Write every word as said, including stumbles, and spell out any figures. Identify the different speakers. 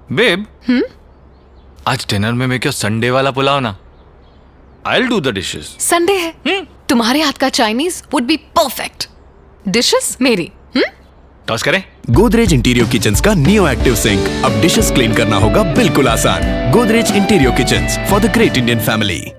Speaker 1: Babe,
Speaker 2: हम्म
Speaker 1: आज dinner में मैं क्या संडे वाला पुलाव ना, I'll do the dishes.
Speaker 2: Sunday है,
Speaker 1: हम्म
Speaker 2: तुम्हारे हाथ का Chinese would be perfect. Dishes मेरी। हम्म
Speaker 1: टॉस करें?
Speaker 3: गोदरेज इंटीरियर किचन्स का नियो एक्टिव सिंक, अब डिशेस क्लीन करना होगा बिल्कुल आसान। Godrej interior kitchens for the great Indian family.